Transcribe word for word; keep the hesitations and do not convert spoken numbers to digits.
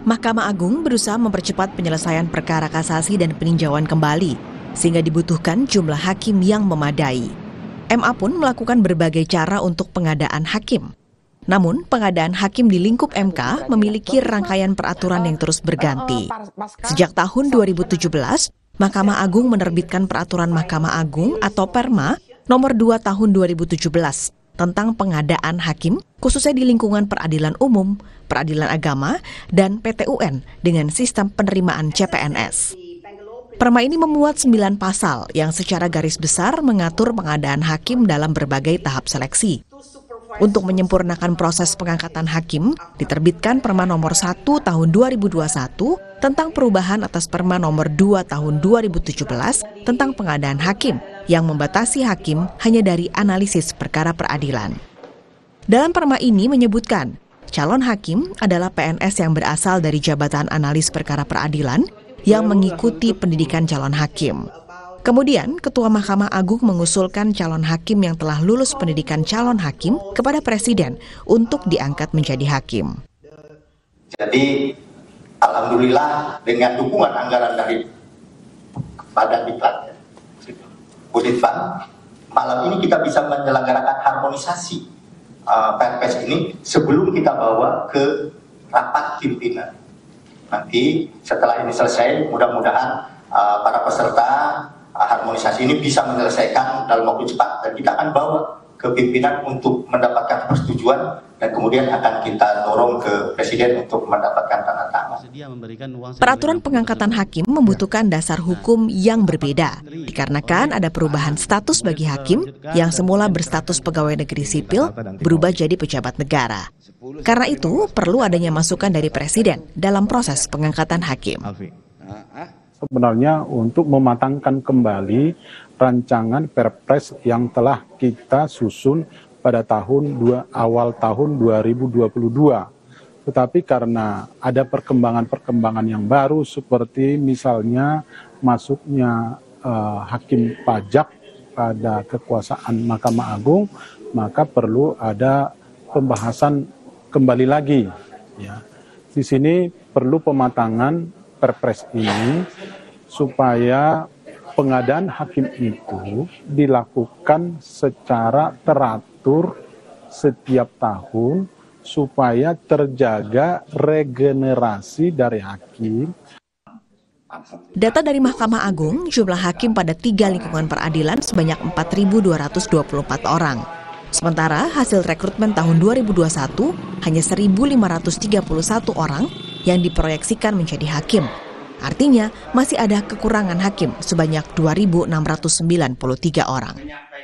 Mahkamah Agung berusaha mempercepat penyelesaian perkara kasasi dan peninjauan kembali, sehingga dibutuhkan jumlah hakim yang memadai. M A pun melakukan berbagai cara untuk pengadaan hakim. Namun, pengadaan hakim di lingkup M K memiliki rangkaian peraturan yang terus berganti. Sejak tahun dua ribu tujuh belas, Mahkamah Agung menerbitkan Peraturan Mahkamah Agung atau Perma nomor dua tahun dua ribu tujuh belas tentang pengadaan hakim, khususnya di lingkungan peradilan umum, peradilan agama, dan P T U N dengan sistem penerimaan C P N S. Perma ini memuat sembilan pasal yang secara garis besar mengatur pengadaan hakim dalam berbagai tahap seleksi. Untuk menyempurnakan proses pengangkatan hakim, diterbitkan Perma nomor satu tahun dua ribu dua puluh satu tentang perubahan atas Perma nomor dua tahun dua ribu tujuh belas tentang pengadaan hakim yang membatasi hakim hanya dari analisis perkara peradilan. Dalam Perma ini menyebutkan, calon hakim adalah P N S yang berasal dari Jabatan Analis Perkara Peradilan yang mengikuti pendidikan calon hakim. Kemudian, Ketua Mahkamah Agung mengusulkan calon hakim yang telah lulus pendidikan calon hakim kepada Presiden untuk diangkat menjadi hakim. Jadi, alhamdulillah dengan dukungan anggaran dari Badan Diklat, Buditfan, malam ini kita bisa menyelenggarakan harmonisasi uh, Perpres ini sebelum kita bawa ke rapat pimpinan. Nanti setelah ini selesai, mudah-mudahan uh, para peserta uh, harmonisasi ini bisa menyelesaikan dalam waktu cepat dan kita akan bawa ke pimpinan untuk mendapatkan persetujuan dan kemudian akan kita dorong ke Presiden untuk mendapatkan tanda tangan. Peraturan pengangkatan hakim membutuhkan dasar hukum yang berbeda, dikarenakan ada perubahan status bagi hakim yang semula berstatus pegawai negeri sipil berubah jadi pejabat negara. Karena itu, perlu adanya masukan dari Presiden dalam proses pengangkatan hakim. Sebenarnya untuk mematangkan kembali rancangan Perpres yang telah kita susun pada tahun dua, awal tahun dua ribu dua puluh dua. Tetapi karena ada perkembangan-perkembangan yang baru seperti misalnya masuknya uh, hakim pajak pada kekuasaan Mahkamah Agung, maka perlu ada pembahasan kembali lagi. Ya. Di sini perlu pematangan Perpres ini supaya pengadaan hakim itu dilakukan secara teratur setiap tahun supaya terjaga regenerasi dari hakim. Data dari Mahkamah Agung, jumlah hakim pada tiga lingkungan peradilan sebanyak empat ribu dua ratus dua puluh empat orang. Sementara hasil rekrutmen tahun dua ribu dua puluh satu hanya seribu lima ratus tiga puluh satu orang yang diproyeksikan menjadi hakim. Artinya, masih ada kekurangan hakim sebanyak dua ribu enam ratus sembilan puluh tiga orang.